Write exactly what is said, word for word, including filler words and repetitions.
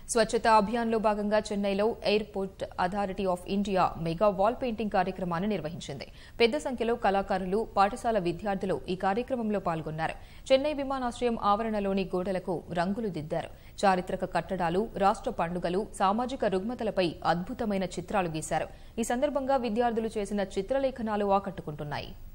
స్వచ్ఛతా అభియాన్లో భాగంగా చెన్నైలో airport authority of India mega wall painting కార్యక్రమాన్ని నిర్వహించింది. పెద్ద సంఖ్యలో కళాకారులు, పాఠశాల విద్యార్థులు ఈ కార్యక్రమంలో పాల్గొన్నారు. చెన్నై విమానాశ్రయం ఆవరణలోని గోడలకు రంగులు దిద్దారు. చారిత్రక కట్టడాలు, రాష్ట్ర పండుగలు, సామాజిక రుగ్మతలపై అద్భుతమైన చిత్రాలు గీశారు. ఈ సందర్భంగా విద్యార్థులు చేసిన చిత్రలేఖనాలు ఆకట్టుకుంటున్నాయి.